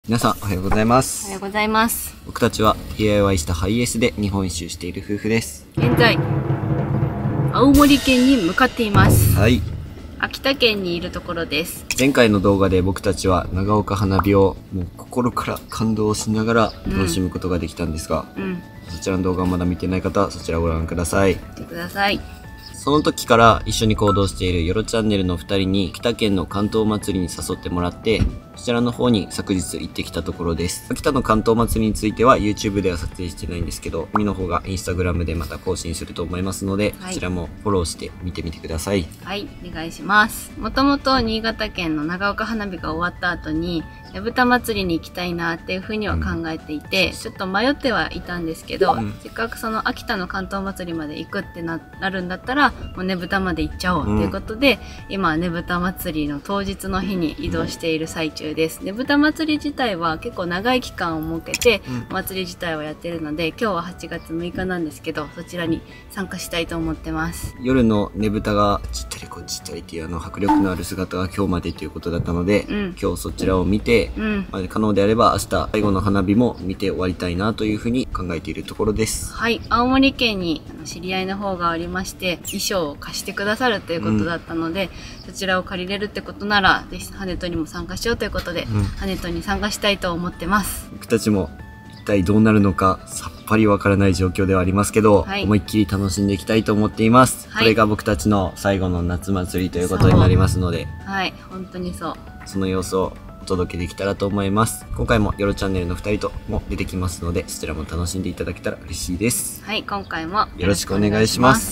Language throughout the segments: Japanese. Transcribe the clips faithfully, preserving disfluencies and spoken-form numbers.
皆さんおはようございまおす。 はようございます。 僕たちは ディーアイワイ したハイエースで日本一周している夫婦です。 現在青森県に向かっています。 はい。 秋田県にいるところです。 前回の動画で僕たちは長岡花火をもう心から感動しながら楽しむことができたんですが、 うん、 そちらの動画をまだ見てない方はそちらをご覧ください。 見てください。 その時から一緒に行動しているよろチャンネルのふたりに秋田県の関東祭りに誘ってもらって、そちらの方に昨日行ってきたところです。秋田の関東祭りについては YouTube では撮影してないんですけど、みの方が Instagram でまた更新すると思いますので、 はい、 そちらもフォローして見てみてください。 はい、お願いします。もともと新潟県の長岡花火が終わった後にねぶた祭りに行きたいなっていうふうには考えていて、うん、ちょっと迷ってはいたんですけど、うん、せっかくその秋田の関東祭りまで行くってな、なるんだったらもうねぶたまで行っちゃおうっていうことで、うん、今ねぶた祭りの当日の日に移動している最中です。ねぶた祭り自体は結構長い期間を設けて、うん、お祭り自体をやってるので、今日ははちがつむいかなんですけど、そちらに参加したいと思ってます。 夜のねぶたがちったりこっちったりっていうあの迫力のある姿が今日までということだったので、うん、今日そちらを見て、うん、まあ、可能であれば明日最後の花火も見て終わりたいなというふうに考えているところです。 はい、青森県に知り合いの方がありまして、衣装を貸してくださるということだったので、うん、そちらを借りれるってことならぜひハネトにも参加しようということで、うん、ハネトに参加したいと思ってます。 僕たちも一体どうなるのかさっぱりわからない状況ではありますけど、はい、思いっきり楽しんでいきたいと思っています、はい、これが僕たちの最後の夏祭りということになりますので、 はい、本当にそう。 その様子をお届けできたらと思います。今回もよろチャンネルのふたりとも出てきますので、そちらも楽しんでいただけたら嬉しいです。 はい、今回もよろしくお願いします。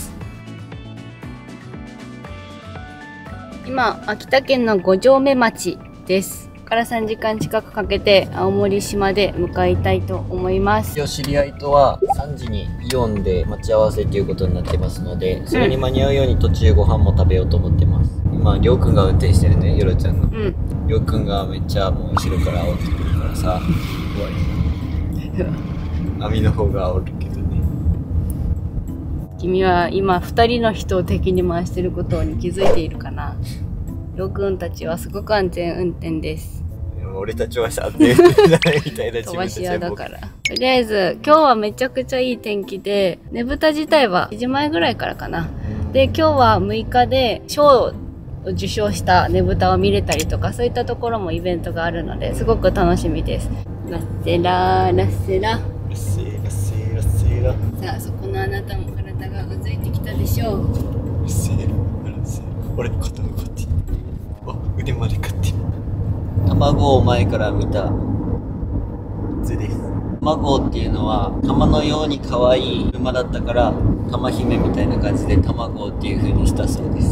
今、秋田県の五城目町です。からさんじかん近くかけて青森市まで向かいたいと思います。 今日知り合いとはさんじにイオンで待ち合わせということになってますので、それに間に合うように途中ご飯も食べようと思ってます。今りょうくんが運転してるね、よろちゃんの。うんりょうくんがめっちゃもう後ろから煽ってくるからさ、怖い。網の方が煽るけどね。 君は今ふたりの人を敵に回してることに気づいているかな。りょうくんたちはすごく安全運転です。 俺たちは安全運転じゃないみたいな。 飛ばし屋だから。とりあえず今日はめちゃくちゃいい天気で、ねぶた自体はいちじまえぐらいからかな。で今日はむいかで賞を受賞したねぶたを見れたりとか、そういったところもイベントがあるのですごく楽しみです。ラッセラーラッセララッセラッセラッセラ。さあそこのあなたも体がうずいてきたでしょう。ラッセララッセラ。 俺の肩のこっち、あ腕まで買って卵を前から見た図です。卵っていうのは玉のように可愛い馬だったから玉姫みたいな感じで卵っていう風にしたそうです。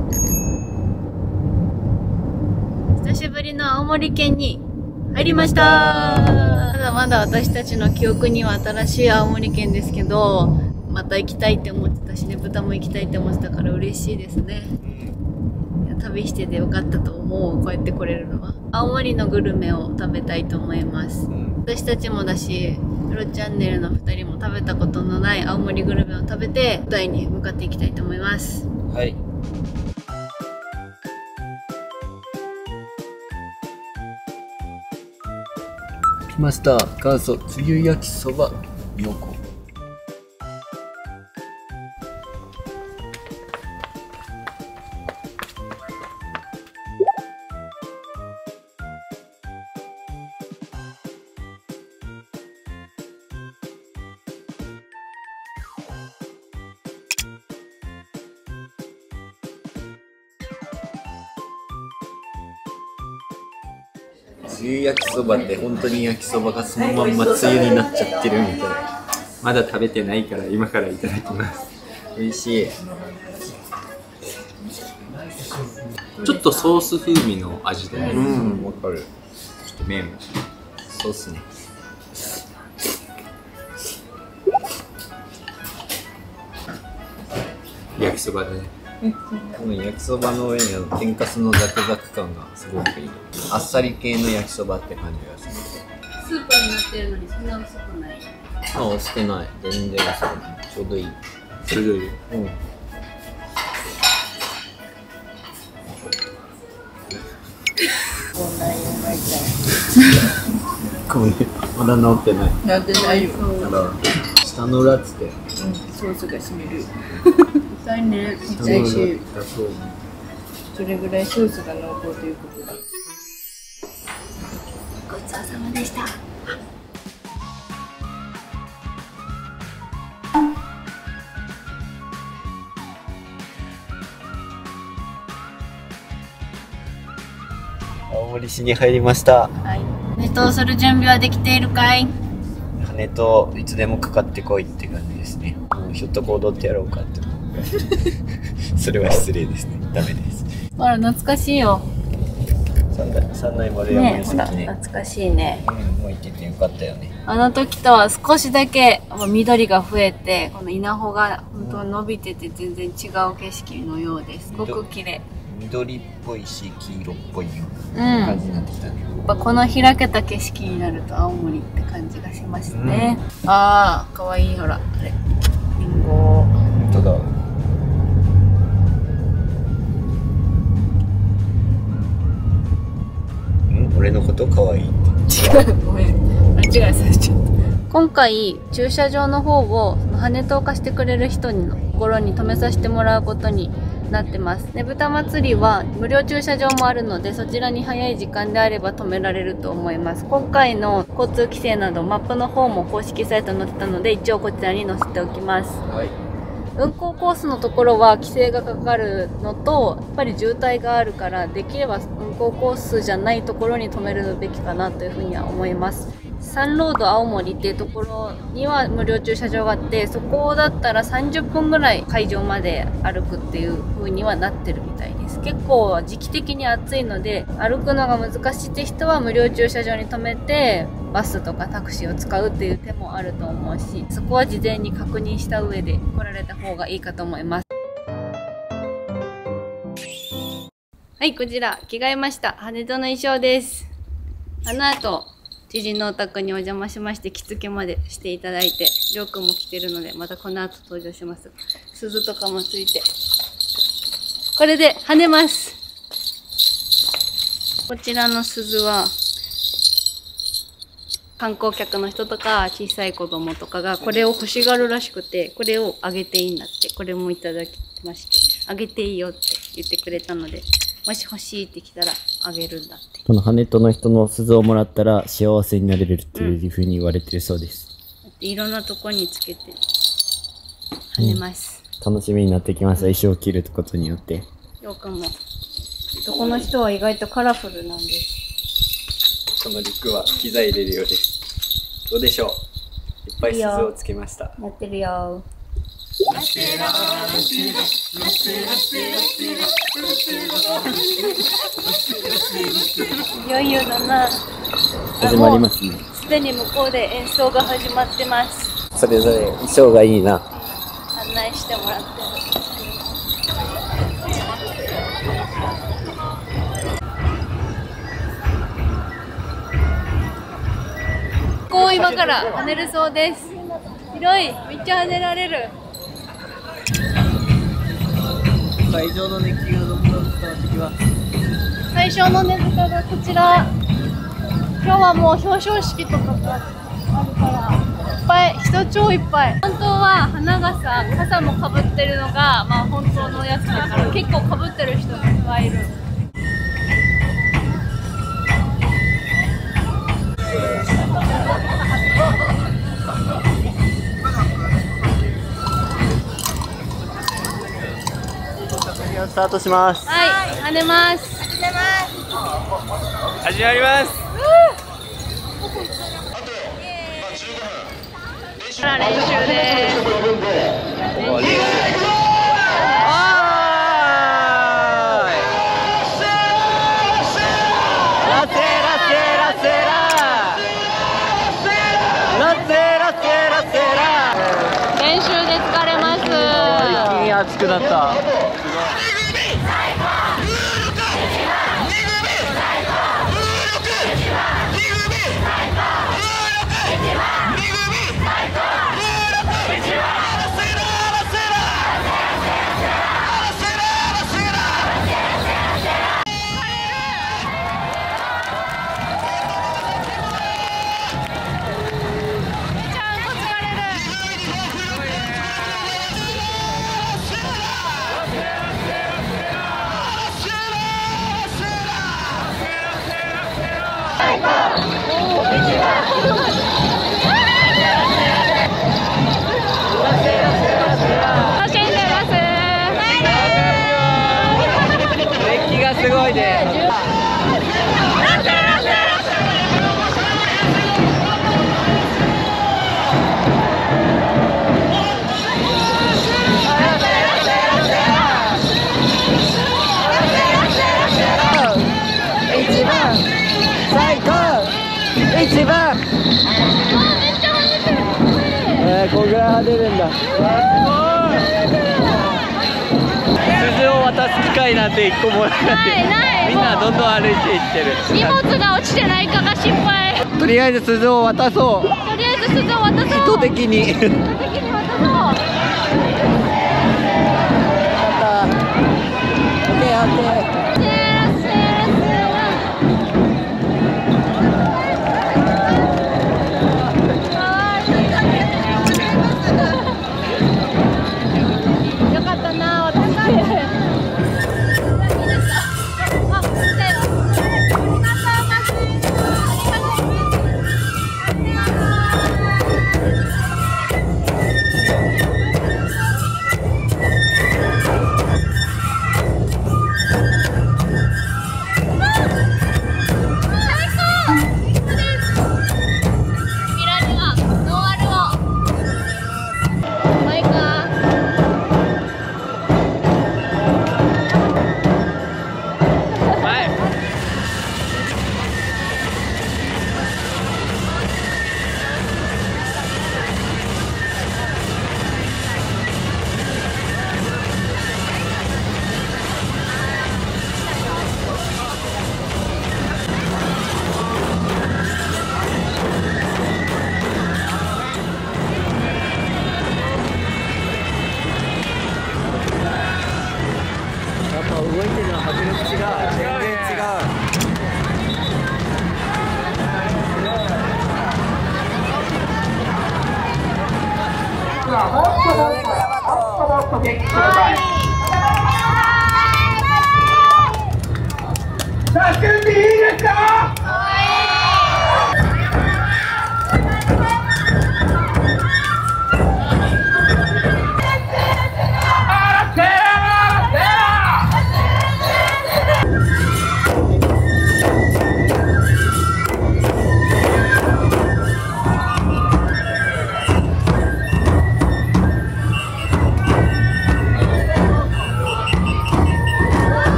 久しぶりの青森県に入りました。まだまだ私たちの記憶には新しい青森県ですけど、また行きたいって思ってたしねぶたも行きたいって思ってたから嬉しいですね。いや旅しててよかったと思う。こうやって来れるのは。青森のグルメを食べたいと思います。私たちもだしよろチャンネルのふたりも食べたことのない青森グルメを食べて舞台に向かっていきたいと思います。 はい、来ました。元祖つゆ焼きそばよこ。つゆ焼きそばって本当に焼きそばがそのまんまつゆになっちゃってるみたいな。まだ食べてないから今からいただきます。美味しい。 ちょっとソース風味の味で、 うん、わかる。 ちょっと麺もそうっすね。 焼きそばでね。 多分焼きそばの上にあの天かすのザクザク感がすごくいい。あっさり系の焼きそばって感じがする。 スープになってるのにそんな薄くない。 あ、薄くない。全然薄くない。ちょうどいい。 ちょうどいい。うん。 問題を書いた。 ごめん、まだ治ってない。 なってないよ。 だから下の裏っつって。 うん、ソースが染みる。痛いね。痛いし。それぐらいソースが濃厚ということだ。 ごちそうさまでした。 青森市に入りました。 はい。ネトをする準備はできているかい？ 羽といつでもかかってこいって感じですね。もうひょっとこ踊ってやろうかって思う。それは失礼ですね。ダメです。 あら、懐かしいよ。 三内三内丸山ね、 遺跡ほら、 ね。 懐かしいね。 うん、もう行っててよかったよね。 あの時とは少しだけ緑が増えて、この稲穂が本当に伸びてて全然違う景色のようです。すごく綺麗。 緑っぽいし黄色っぽいよううん。 な感じになってきたね。 やっぱこの開けた景色になると青森って感じがしますね。うん、ああ、かわいい、ほら、あれ。リンゴ。 本当だ。ん、俺のことかわいいって。 違う、ごめん。間違えされちゃった。今回、駐車場の方を、その羽根を貸してくれる人のところに止めさせてもらうことになってます。ねぶた祭りは無料駐車場もあるので、そちらに早い時間であれば止められると思います。今回の交通規制などマップの方も公式サイトに載ってたので、一応こちらに載せておきます。 はい。 運行コースのところは規制がかかるのと、やっぱり渋滞があるから、できれば運行コースじゃないところに止めるべきかなというふうには思います。サンロード青森っていうところには無料駐車場があって、そこだったらさんじゅっぷんぐらい会場まで歩くっていう風にはなってるみたいです。結構時期的に暑いので、歩くのが難しいって人は無料駐車場に止めて、バスとかタクシーを使うっていう手もあると思うし、そこは事前に確認した上で来られた方がいいかと思います。はい、こちら、着替えました。羽田の衣装です。あの後、知人のお宅にお邪魔しまして、着付けまでしていただいて、りょうくんも着てるので、またこの後登場します。鈴とかもついて。これで跳ねます。こちらの鈴は、観光客の人とか小さい子供とかがこれを欲しがるらしくて、これをあげていいんだって、これもいただきまして、あげていいよって言ってくれたので、もし欲しいって来たらあげるんだって。 この羽との人の鈴をもらったら幸せになれるっていうふうに言われてるそうです。 うん、いろんなとこにつけて跳ねます、 うん。楽しみになってきました。衣装を着ることによって。 ようかも。この人は意外とカラフルなんです。 このリュックは機材入れるようです。どうでしょう。いっぱい鈴をつけました。 やってるよ。いよいよだな。 始まりますね。 すでに向こうで演奏が始まってます。 それぞれ衣装がいいな。 案内してもらってます。こう今から跳ねるそうです。広い、めっちゃ跳ねられる。 会場の熱気がどんどん伝わってきます。 最初のねぶたがこちら。今日はもう表彰式とかがあるからいっぱい人超いっぱい。本当は花笠、傘もかぶってるのがまあ本当のやつだから結構かぶってる人がいっぱいいる。 スタートします。 はい、跳ねます。 始まります。 練習です。練習で疲れます。 一気に熱くなった。 楽しんでます。 熱気がすごいね。最高一番。えー、こんぐらい派出るんだ。鈴を渡す機会なんて一個もない。 ないない。 みんなどんどん歩いていってる。 荷物が落ちてないかが心配。 とりあえず鈴を渡そう。 とりあえず鈴を渡そう。 意図的に。 意図的に渡そう。 やった。オッケーオッケー。 よかったな、私。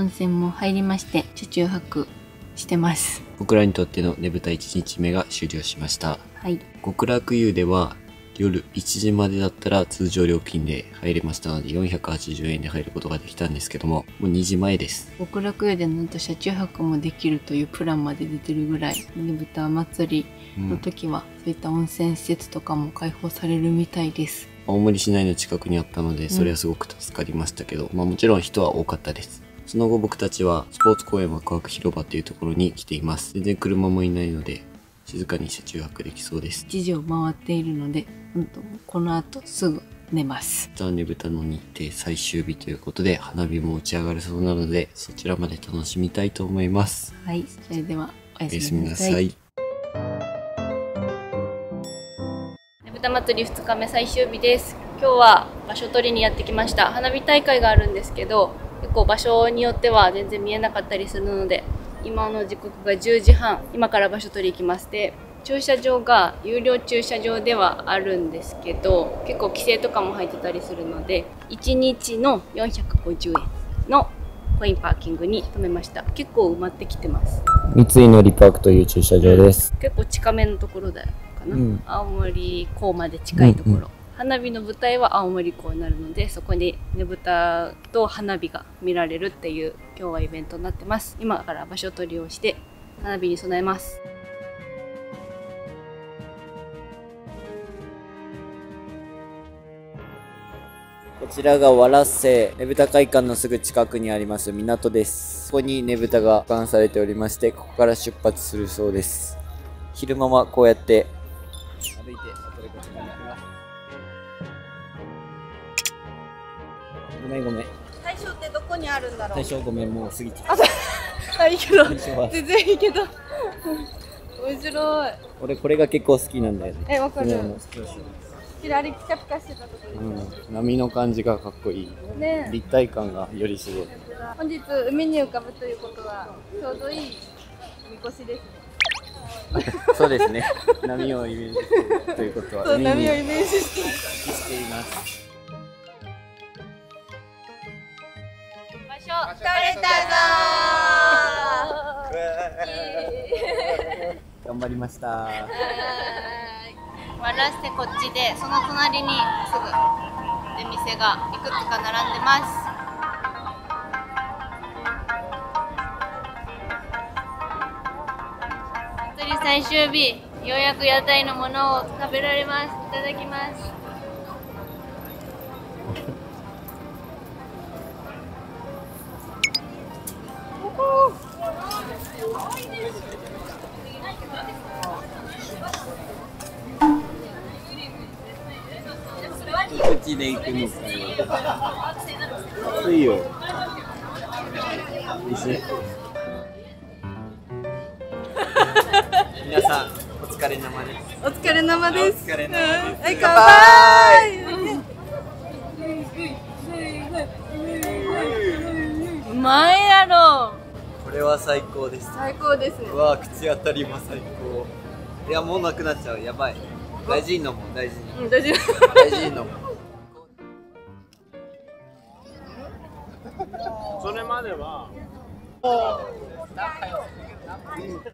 温泉も入りまして、車中泊してます。 僕らにとってのねぶたいちにちめが終了しました。 はい。 極楽湯では夜いちじまでだったら通常料金で入れましたのでよんひゃくはちじゅうえんで入ることができたんですけども、もうにじまえです。 極楽湯でなんと車中泊もできるというプランまで出てるぐらい、ねぶた祭りの時はそういった温泉施設とかも開放されるみたいです。 青森市内の近くにあったのでそれはすごく助かりましたけど、うん、まあもちろん人は多かったです。その後僕たちはスポーツ公園ワクワク広場というところに来ています。全然車もいないので静かに車中泊できそうです。 いちじを回っているので、うんと、この後すぐ寝ます。 ねぶたの日程最終日ということで花火も打ち上がるそうなのでそちらまで楽しみたいと思います。 はい、それではおやおやすすみなさい。 みなさい。 ねぶた祭りふつかめ最終日です。今日は場所取りにやってきました。花火大会があるんですけど、結構場所によっては全然見えなかったりするので、今の時刻がじゅうじはん、今から場所取り行きます。で、駐車場が有料駐車場ではあるんですけど、結構規制とかも入ってたりするので、いちにちのよんひゃくごじゅうえんのコインパーキングに停めました。結構埋まってきてます。 三井のリパークという駐車場です。 結構近めのところだかな、うん、青森港まで近いところ、うんうん、花火の舞台は青森港になるので、そこにねぶたと花火が見られるっていう今日はイベントになってます。今から場所取りをして花火に備えます。 こちらがわらせねぶた会館のすぐ近くにあります港です。ここにねぶたが保管されておりまして、ここから出発するそうです。昼間はこうやって歩いて渡ることができます。ごめんごめん。 大正ってどこにあるんだろう。 大正ごめん、もう過ぎちゃった。 あ、いいけど。全然いいけど。面白い。 俺これが結構好きなんだよね。 え、わかる。 キラリピカピカしてたところ、 うん、波の感じがかっこいい。ね、立体感がよりすごい。 本日海に浮かぶということはちょうどいいみこしですね。 そうですね。波をイメージするということは、 そう、波をイメージしてしています。 場所取れたぞー。 頑張りました。 わらせてこっちで、その隣にすぐ出店がいくつか並んでます。祭り最終日、ようやく屋台のものを食べられます。いただきます。 口で行くのかな。いいよ。いいし。皆さんお疲れ様です。 お疲れ様です。 お疲れ様です。 はい、乾杯。 うまいやろ。 これは最高です。 最高ですね。 うわ、口当たりも最高。いや、もうなくなっちゃう。やばい。大事に飲もう、大事に。 うん、大事に。 大事に飲もう。 それまでは。 すごいぞ。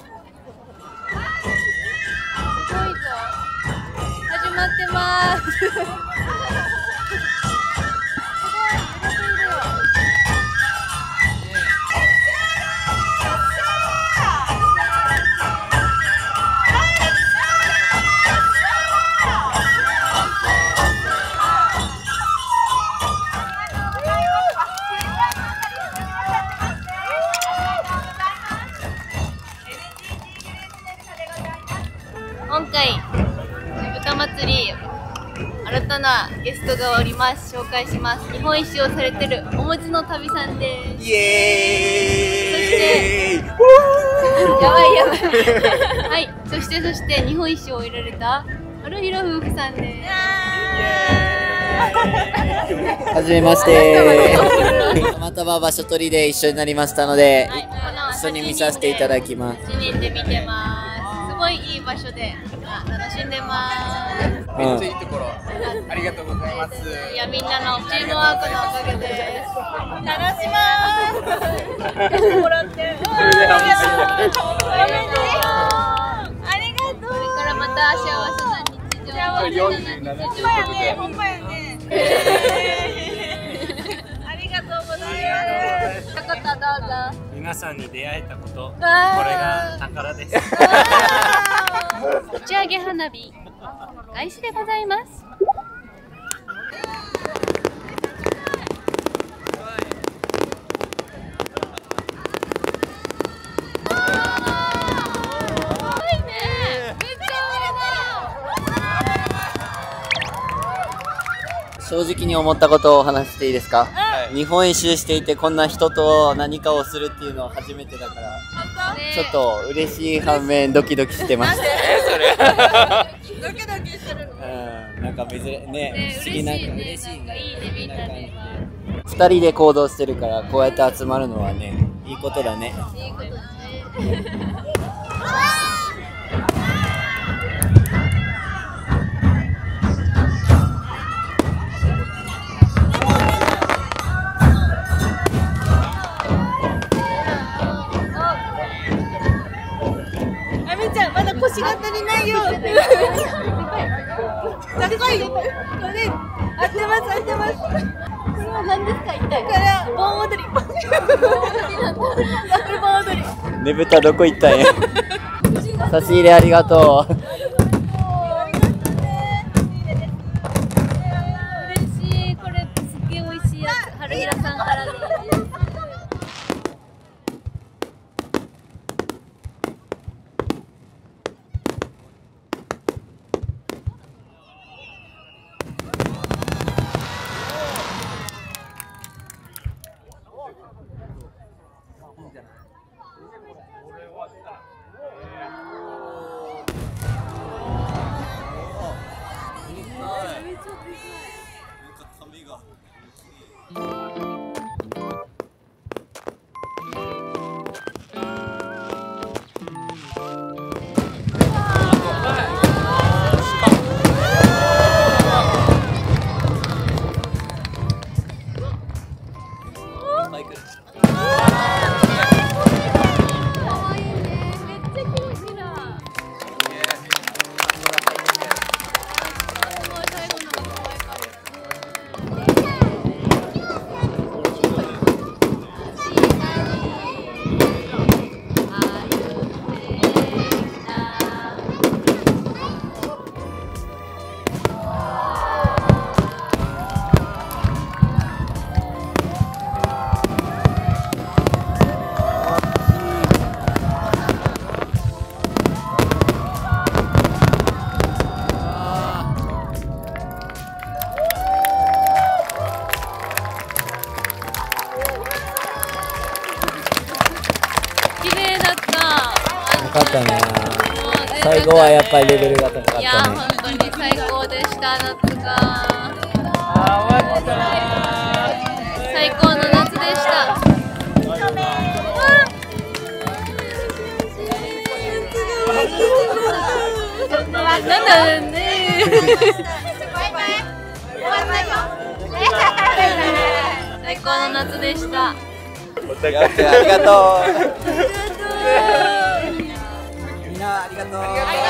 始まってます。今回ねぶた祭り新たなゲストがおります。紹介します。日本一周をされてるおもちの旅さんです。 イエーイ。そしてやばいやばいはい、そしてそして日本一周を終えられた春広夫婦さんです。 はじめまして。たまたま場所取りで一緒になりましたので、はい、一緒に見させていただきます。 いちにんで見てます。すごいいい場所で楽しんでます。 めっちゃいいところ。ありがとうございます。 いや、みんなのチームワークのおかげで楽します。もらって。ありがとう。ありがとう。これからまた幸せな日常。 よんじゅうななということで。 ほんまやね。ありがとうございます。よかった、どうぞ。 皆さんに出会えたこと、これが宝です。 打ち上げ花火開始でございます。 正直に思ったことを話していいですか？日本一周していてこんな人と何かをするっていうのは初めてだからちょっと嬉しい反面ドキドキしてました。 ドキドキしてるの。 うん、なんか珍しいね、不思議な嬉しいね、なんかいいね、みんなで。 二人で行動してるからこうやって集まるのはね、いいことだね。 いいことだね。腰が足りないよ。高い。これ合ってます合ってます。これは何ですか一体。これは盆踊り。盆踊り。 ねぶたどこ行ったんや。差し入れありがとう。 嬉しい。これすっげえ美味しいやつ。春平さんからです。 よかったね。最後はやっぱりレベルが高かったね。 いや本当に最高でした。夏が最高の夏でした。なんだね。最高の夏でした。 ありがとう。みんなありがとう。あり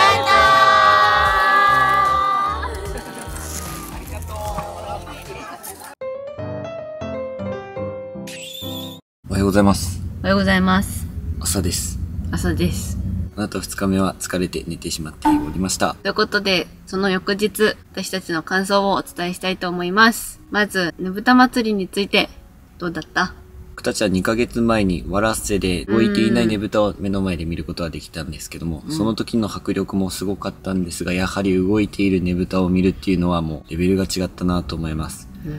がとう。おはようございます。 おはようございます。 朝です。 朝です。 あなたふつかめは疲れて寝てしまっておりました。 ということで、その翌日、私たちの感想をお伝えしたいと思います。まず、ねぶた祭りについて、どうだった？ 僕たちはにかげつまえにワラッセで動いていないねぶたを目の前で見ることができたんですけども、その時の迫力もすごかったんですが、やはり動いているねぶたを見るっていうのはもうレベルが違ったなと思います。 うん、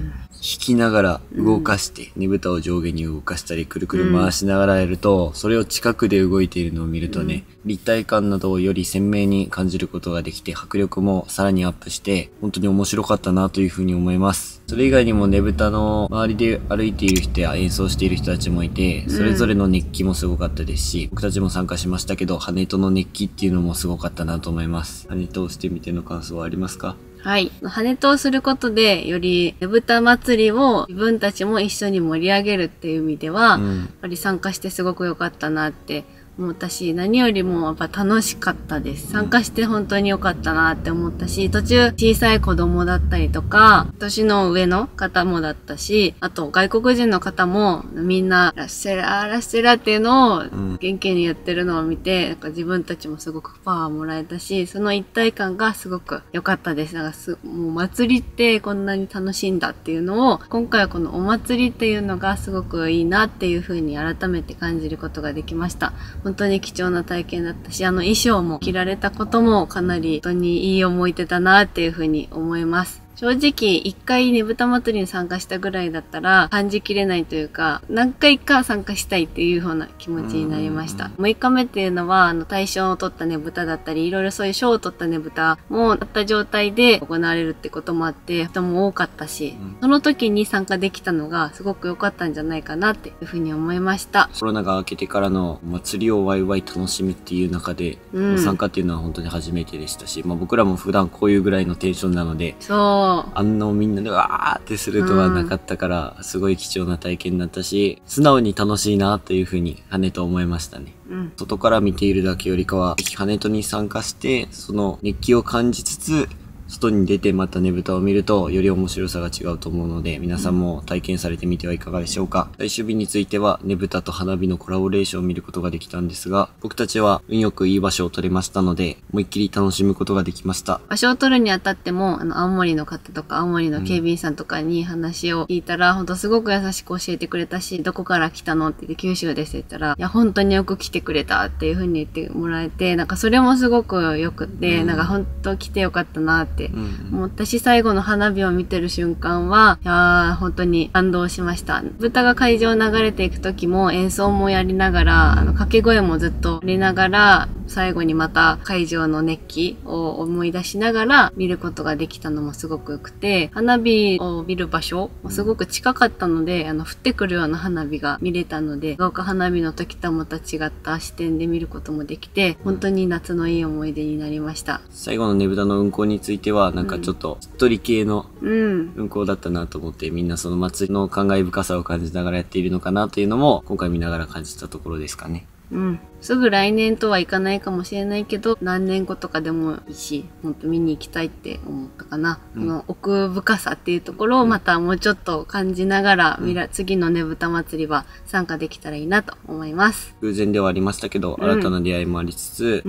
きながら動かして、ねぶたを上下に動かしたり、くるくる回しながらやると、それを近くで動いているのを見るとね、立体感などをより鮮明に感じることができて、迫力もさらにアップして、本当に面白かったなというふうに思います。それ以外にもねぶたの周りで歩いている人や演奏している人たちもいて、それぞれの熱気もすごかったですし、僕たちも参加しましたけど、羽との熱気っていうのもすごかったなと思います。羽としてみての感想はありますか？ はい。羽とすることで、よりねぶた祭りを自分たちも一緒に盛り上げるっていう意味では、うん、やっぱり参加してすごく良かったなって思ったし、何よりもやっぱ楽しかったです。参加して本当に良かったなって思ったし、途中小さい子供だったりとか、年の上の方もだったし、あと外国人の方もみんなラッセラーラッセラーっていうのを元気にやってるのを見て、なんか自分たちもすごくパワーもらえたし、その一体感がすごく良かったです。なんかすもう祭りってこんなに楽しいんだっていうのを、今回はこのお祭りっていうのがすごくいいなっていう風に改めて感じることができました。本当に貴重な体験だったし、あの衣装も着られたこともかなり本当にいい思い出だなっていうふうに思います。正直、一回ねぶた祭りに参加したぐらいだったら感じきれないというか、何回か参加したいっていうような気持ちになりました。むいかめっていうのは、あの、大賞を取ったねぶただったり、いろいろそういう賞を取ったねぶたもあった状態で行われるってこともあって、人も多かったし、その時に参加できたのがすごく良かったんじゃないかなっていうふうに思いました。 コロナが明けてからの祭りをワイワイ楽しむっていう中で、うん、参加っていうのは本当に初めてでしたし、まあ僕らも普段こういうぐらいのテンションなので、 そう。 あんなみんなでわーってするとはなかったから、うん、すごい貴重な体験だったし、素直に楽しいなというふうに羽と思いましたね。うん、外から見ているだけよりかは、羽とに参加して、その熱気を感じつつ、外に出てまたねぶたを見るとより面白さが違うと思うので、皆さんも体験されてみてはいかがでしょうか。最終日についてはねぶたと花火のコラボレーションを見ることができたんですが、僕たちは運よくいい場所を取れましたので、思いっきり楽しむことができました。 場所を取るにあたっても、あの青森の方とか青森の警備員さんとかに話を聞いたら、うん、ほんとすごく優しく教えてくれたし、どこから来たのって言って九州ですって言ったら、いや本当によく来てくれたっていう風に言ってもらえて、なんかそれもすごく良くて、うん、なんか本当来てよかったなって思って、私最後の花火を見てる瞬間は、いやー、本当に感動しました。豚が会場を流れていく時も演奏もやりながら、あの、掛け声もずっとやりながら、最後にまた会場の熱気を思い出しながら見ることができたのもすごく良くて、花火を見る場所もすごく近かったので、あの、降ってくるような花火が見れたので、長岡花火の時とはまた違った視点で見ることもできて、本当に夏のいい思い出になりました。 最後のねぶたの運行については、なんかちょっと、しっとり系の運行だったなと思って、うん、みんなその祭りの感慨深さを感じながらやっているのかなというのも、今回見ながら感じたところですかね。 うん。すぐ来年とはいかないかもしれないけど、何年後とかでもいいし、ほんと見に行きたいって思ったかな。うん、この奥深さっていうところをまたもうちょっと感じながら、うん、次のねぶた祭りは参加できたらいいなと思います。 偶然ではありましたけど、うん、新たな出会いもありつつ、うん、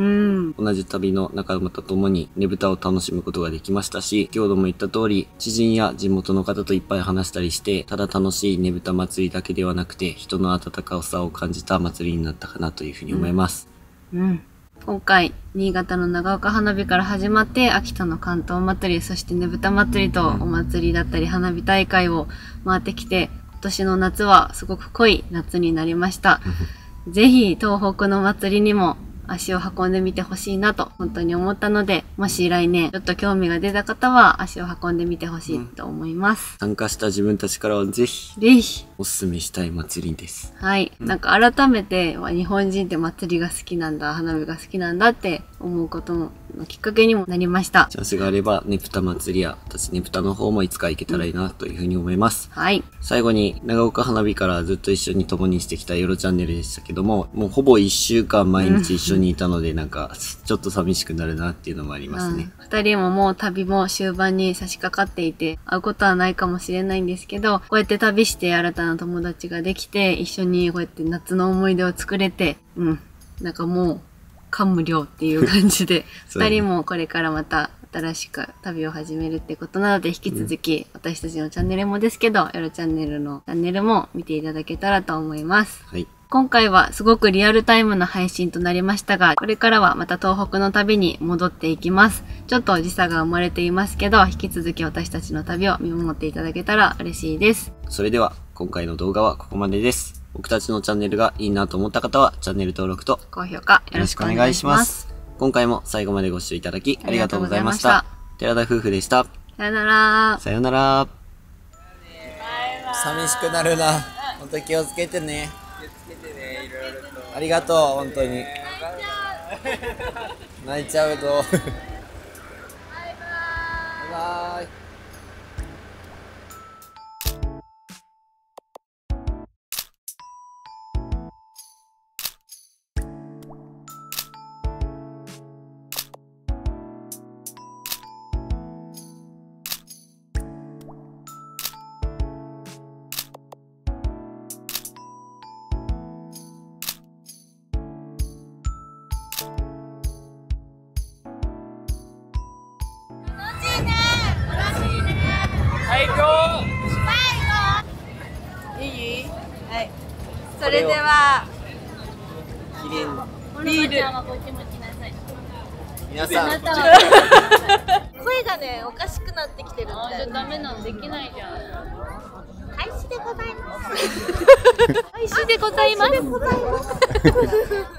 同じ旅の仲間と共にねぶたを楽しむことができましたし、先ほども言った通り、知人や地元の方といっぱい話したりして、ただ楽しいねぶた祭りだけではなくて、人の温かさを感じた祭りになったかなというふうに思います。 うんうん、今回、新潟の長岡花火から始まって、秋田の関東祭り、そしてねぶた祭りとお祭りだったり花火大会を回ってきて、今年の夏はすごく濃い夏になりました。ぜひ東北の祭りにも足を運んでみてほしいなと本当に思ったので、もし来年ちょっと興味が出た方は足を運んでみてほしいと思います。 うん、参加した自分たちからはぜひ、 ぜひ、 おすすめしたい祭りです。 はい。うん、なんか改めて、日本人って祭りが好きなんだ、花火が好きなんだって思うことのきっかけにもなりました。 チャンスがあれば、ねぷた祭りや、私ねぷたの方もいつか行けたらいいなというふうに思います。 うん、はい。 最後に、長岡花火からずっと一緒に共にしてきたヨロチャンネルでしたけども、もうほぼ一週間毎日一緒にいたので、うん、なんか、ちょっと寂しくなるなっていうのもありますね。 二、うん、人ももう旅も終盤に差し掛かっていて、会うことはないかもしれないんですけど、こうやって旅して新たな友達ができて、一緒にこうやって夏の思い出を作れて、うん。なんかもう、感無量っていう感じで、二人もこれからまた新しく旅を始めるってことなので、引き続き、うん、私たちのチャンネルもですけど、ヨロチャンネルのチャンネルも見ていただけたらと思います。 はい。 今回はすごくリアルタイムな配信となりましたが、これからはまた東北の旅に戻っていきます。ちょっと時差が生まれていますけど、引き続き私たちの旅を見守っていただけたら嬉しいです。 それでは今回の動画はここまでです。僕たちのチャンネルがいいなと思った方はチャンネル登録と高評価よろしくお願いします。 今回も最後までご視聴いただきありがとうございました。寺田夫婦でした。 さよなら。 さよなら。 寂しくなるな。本当に気をつけてね。 気をつけてね、いろいろと。 ありがとう、本当に。泣いちゃうと。バイバイ。 いい？はい。それではビール。 皆さん、 声がねおかしくなってきてるんで。 じゃダメなんできないじゃん。 開始でございます。開始でございます。